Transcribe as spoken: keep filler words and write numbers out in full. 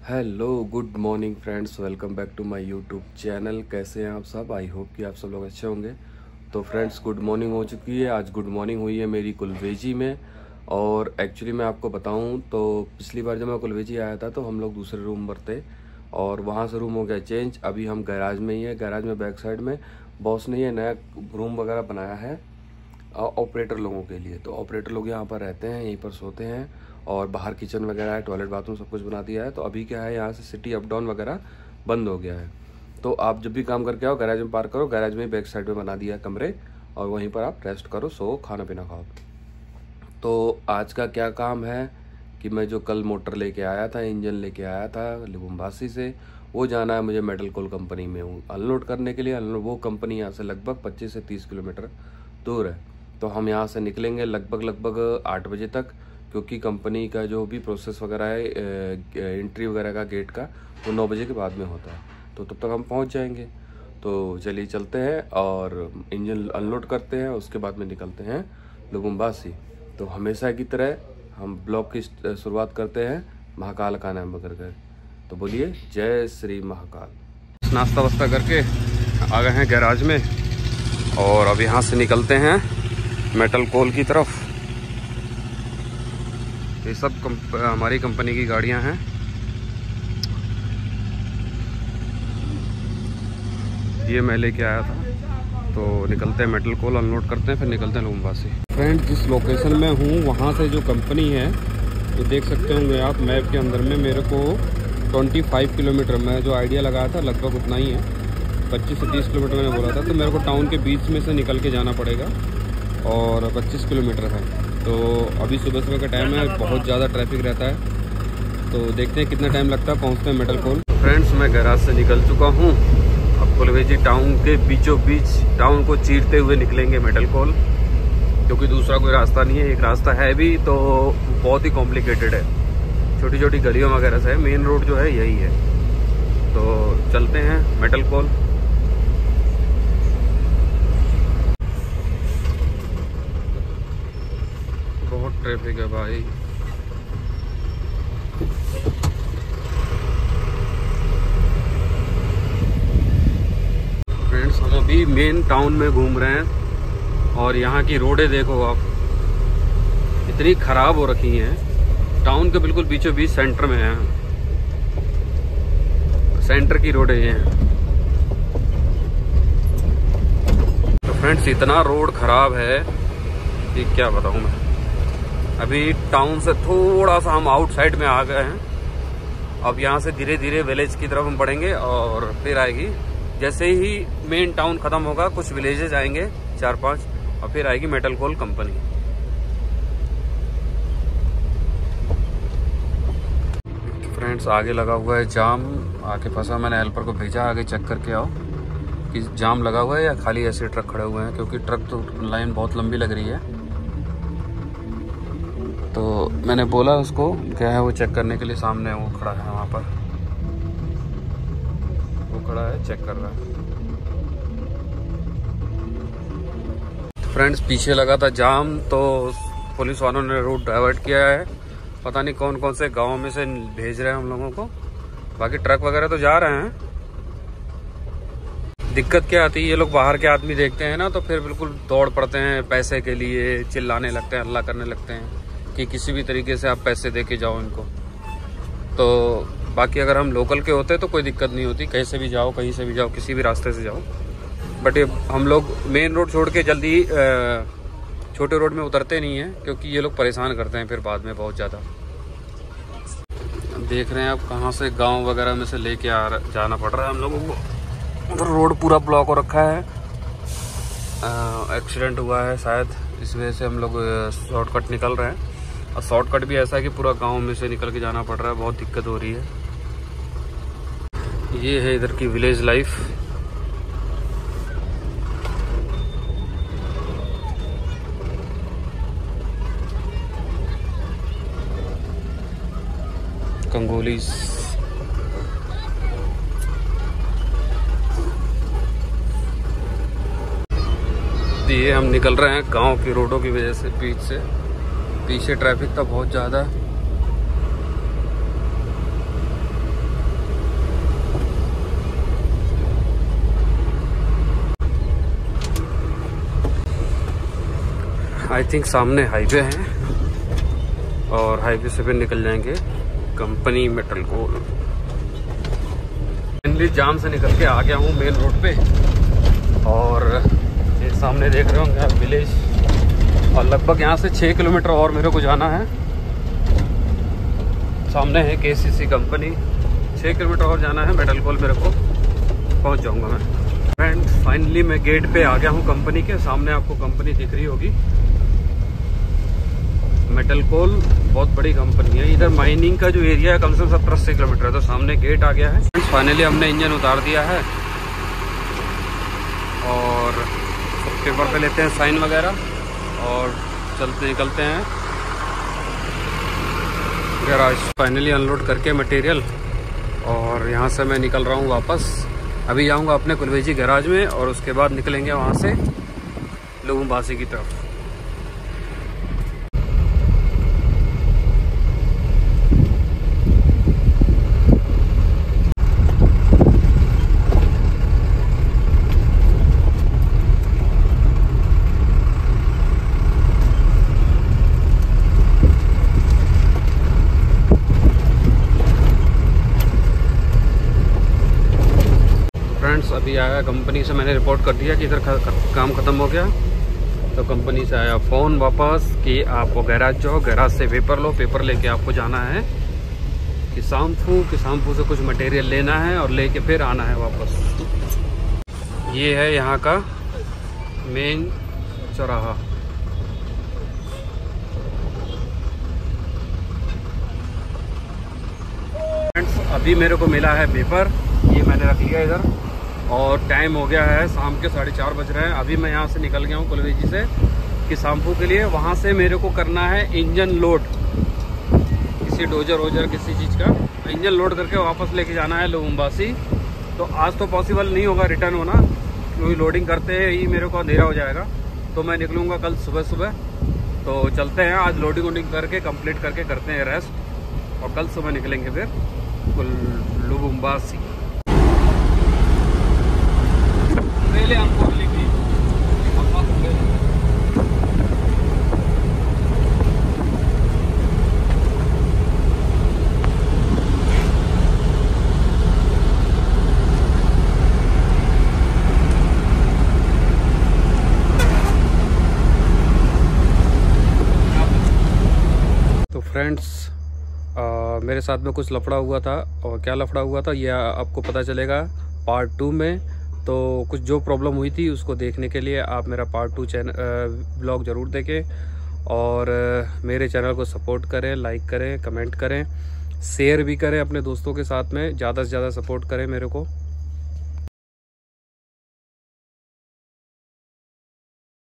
Hello good morning friends, welcome back to my YouTube channel. कैसे हैं आप सब? आई होप कि आप सब लोग अच्छे होंगे। तो फ्रेंड्स, गुड मॉर्निंग हो चुकी है। आज गुड मॉर्निंग हुई है मेरी कुलवेजी में। और एक्चुअली मैं आपको बताऊं तो पिछली बार जब मैं कुलवेजी आया था तो हम लोग दूसरे रूम पर थे और वहां से रूम हो गया चेंज। अभी हम गैराज में ही है। गैराज में बैक साइड में बॉस ने ये नया रूम वगैरह बनाया है ऑपरेटर लोगों के लिए। तो ऑपरेटर लोग यहाँ पर रहते हैं, यहीं पर सोते हैं और बाहर किचन वगैरह है, टॉयलेट बाथरूम सब कुछ बना दिया है। तो अभी क्या है, यहाँ से सिटी अप डाउन वगैरह बंद हो गया है। तो आप जब भी काम करके आओ गैराज में पार्क करो। गैराज में बैक साइड में बना दिया है कमरे और वहीं पर आप रेस्ट करो, सो खाना पीना खाओ। तो आज का क्या काम है कि मैं जो कल मोटर लेके आया था, इंजन लेके आया था लिबुम्बासी से, वो जाना है मुझे मेटल कोल कंपनी में हूँ अनलोड करने के लिए। अनलोड वो कंपनी यहाँ से लगभग पच्चीस से तीस किलोमीटर दूर है। तो हम यहाँ से निकलेंगे लगभग लगभग आठ बजे तक, क्योंकि कंपनी का जो भी प्रोसेस वगैरह है एंट्री वगैरह का गेट का, वो नौ बजे के बाद में होता है। तो तब तक हम पहुँच जाएंगे। तो चलिए चलते हैं और इंजन अनलोड करते हैं, उसके बाद में निकलते हैं लिबुम्बासी। तो हमेशा की तरह हम ब्लॉग की शुरुआत करते हैं महाकाल का नाम करके। तो बोलिए जय श्री महाकाल। नाश्ता वास्ता करके आ गए हैं गैराज में और अब यहाँ से निकलते हैं मेटल कोल की तरफ। ये सब कंप, हमारी कंपनी की गाड़ियां हैं। ये मैं लेके आया था। तो निकलते हैं मेटल कोल अनलोड करते हैं, फिर निकलते हैं लिबुम्बासी। फ्रेंड, जिस लोकेशन में हूँ वहाँ से जो कंपनी है तो देख सकते होंगे आप मैप के अंदर में मेरे को पच्चीस किलोमीटर, मैं जो आइडिया लगाया था लगभग उतना ही है, पच्चीस से तीस किलोमीटर मैंने बोला था। तो मेरे को टाउन के बीच में से निकल के जाना पड़ेगा और पच्चीस किलोमीटर है। तो अभी सुबह सुबह का टाइम है, बहुत ज़्यादा ट्रैफिक रहता है। तो देखते हैं कितना टाइम लगता है पहुँचते हैं मेटल कोल। फ्रेंड्स, मैं गैराज से निकल चुका हूँ। अब कुलवेजी टाउन के बीचों बीच टाउन को चीरते हुए निकलेंगे मेटल कोल, क्योंकि दूसरा कोई रास्ता नहीं है। एक रास्ता है भी तो बहुत ही कॉम्प्लिकेटेड है, छोटी छोटी गलियों वगैरह से है। मेन रोड जो है यही है। तो चलते हैं मेटल कोल। बहुत ट्रैफिक है भाई। फ्रेंड्स, हम अभी मेन टाउन में घूम रहे हैं और यहाँ की रोडें देखो आप, इतनी खराब हो रखी हैं। टाउन के बिल्कुल बीचों बीच सेंटर में है, सेंटर की रोडें ये हैं। तो फ्रेंड्स, इतना रोड खराब है कि क्या बताऊँ मैं। अभी टाउन से थोड़ा सा हम आउटसाइड में आ गए हैं। अब यहाँ से धीरे धीरे विलेज की तरफ हम बढ़ेंगे और फिर आएगी, जैसे ही मेन टाउन खत्म होगा कुछ विलेजेस आएंगे चार पांच, और फिर आएगी मेटल कोल कंपनी। फ्रेंड्स, आगे लगा हुआ है जाम, आके फंसा। मैंने हेल्पर को भेजा आगे चेक करके आओ कि जाम लगा हुआ है या खाली ऐसे ट्रक खड़े हुए हैं, क्योंकि ट्रक तो लाइन बहुत लंबी लग रही है। तो मैंने बोला उसको क्या है, वो चेक करने के लिए सामने वो खड़ा है, वहाँ पर वो खड़ा है, चेक कर रहा है। फ्रेंड्स, पीछे लगा था जाम तो पुलिस वालों ने रूट डाइवर्ट किया है। पता नहीं कौन कौन से गांव में से भेज रहे हैं हम लोगों को। बाकी ट्रक वगैरह तो जा रहे हैं। दिक्कत क्या आती है, ये लोग बाहर के आदमी देखते हैं ना तो फिर बिल्कुल दौड़ पड़ते हैं पैसे के लिए, चिल्लाने लगते हैं, हल्ला करने लगते हैं कि किसी भी तरीके से आप पैसे दे के जाओ इनको। तो बाकी अगर हम लोकल के होते तो कोई दिक्कत नहीं होती, कहीं से भी जाओ, कहीं से भी जाओ, किसी भी रास्ते से जाओ। बट ये हम लोग मेन रोड छोड़ के जल्दी छोटे रोड में उतरते नहीं हैं, क्योंकि ये लोग परेशान करते हैं फिर बाद में बहुत ज़्यादा। देख रहे हैं आप कहाँ से गांव वगैरह में से लेके आ जाना पड़ रहा है हम लोगों को। उधर रोड पूरा ब्लॉक हो रखा है, एक्सीडेंट हुआ है शायद, इस वजह से हम लोग शॉर्टकट निकल रहे हैं। और शॉर्टकट भी ऐसा है कि पूरा गांव में से निकल के जाना पड़ रहा है, बहुत दिक्कत हो रही है। ये है इधर की विलेज लाइफ। कंगोलीज। ये हम निकल रहे हैं गांव की रोडों की वजह से, बीच से। पीछे ट्रैफिक तो बहुत ज़्यादा है। आई थिंक सामने हाईवे है और हाईवे से भी निकल जाएंगे company metal coal. Finally jam से निकल के आ गया हूँ मेन रोड पे और ये सामने देख रहे होंगे आप विलेज, और लगभग यहाँ से छः किलोमीटर और मेरे को जाना है। सामने है केसीसी कंपनी, छः किलोमीटर और जाना है मेटल कोल मेरे को, पहुँच जाऊँगा मैं। फ्रेंड फाइनली मैं गेट पे आ गया हूँ कंपनी के सामने, आपको कंपनी दिख रही होगी मेटल कोल, बहुत बड़ी कंपनी है। इधर माइनिंग का जो एरिया है कम से कम सत्तर अस्सी किलोमीटर है, तो सामने गेट आ गया है। फाइनली हमने इंजन उतार दिया है और पेपर पे लेते हैं साइन वगैरह और चलते निकलते हैं गैराज। फाइनली अनलोड करके मटेरियल और यहाँ से मैं निकल रहा हूँ वापस। अभी जाऊँगा अपने कुलवेजी गैराज में और उसके बाद निकलेंगे वहाँ से लुबुम्बाशी की तरफ। अभी आया कंपनी से, मैंने रिपोर्ट कर दिया कि इधर काम ख़त्म हो गया, तो कंपनी से आया फ़ोन वापस कि आपको गैराज जाओ, गैराज से पेपर लो, पेपर लेके आपको जाना है किसानफू, किसानफू से कुछ मटेरियल लेना है और लेके फिर आना है वापस। ये है यहाँ का मेन चौराहा। फ्रेंड्स अभी मेरे को मिला है पेपर, ये मैंने रख लिया इधर और टाइम हो गया है शाम के साढ़े चार बज रहे हैं। अभी मैं यहाँ से निकल गया हूँ कुलवेजी से किसानफू के लिए। वहाँ से मेरे को करना है इंजन लोड, किसी डोजर वोजर किसी चीज़ का इंजन लोड करके वापस लेके जाना है लुबुम्बाशी। तो आज तो पॉसिबल नहीं होगा रिटर्न होना, क्योंकि लोडिंग करते ही मेरे को अंधेरा हो जाएगा, तो मैं निकलूँगा कल सुबह सुबह। तो चलते हैं, आज लोडिंग वोडिंग करके कंप्लीट करके करते हैं रेस्ट और कल सुबह निकलेंगे फिर लुबुम्बाशी। पहले हमको लिखी तो फ्रेंड्स मेरे साथ में कुछ लफड़ा हुआ था, और क्या लफड़ा हुआ था ये आपको पता चलेगा पार्ट टू में। तो कुछ जो प्रॉब्लम हुई थी उसको देखने के लिए आप मेरा पार्ट टू चैनल ब्लॉग ज़रूर देखें और मेरे चैनल को सपोर्ट करें, लाइक करें, कमेंट करें, शेयर भी करें अपने दोस्तों के साथ में, ज़्यादा से ज़्यादा सपोर्ट करें मेरे को।